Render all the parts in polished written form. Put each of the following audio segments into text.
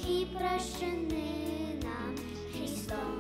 грехи прощены нам Христом.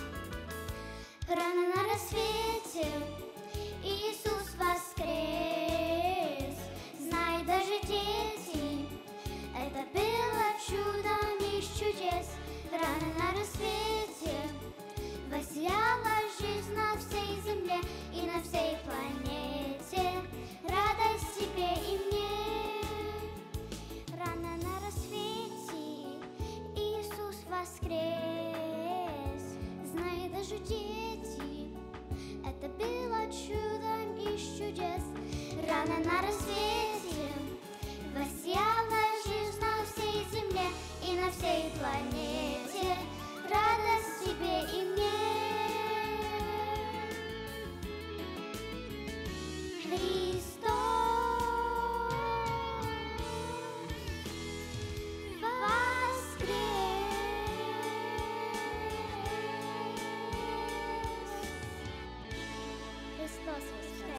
Рано на рассвете Иисус воскрес. Знай, даже дети, это было чудом из чудес. Рано на рассвете воссияла жизнь на всей земле и на всей планете. Радость тебе и мне. Рано на рассвете Иисус воскрес. Знай, даже дети, это было чудом из чудес. Рано на рассвете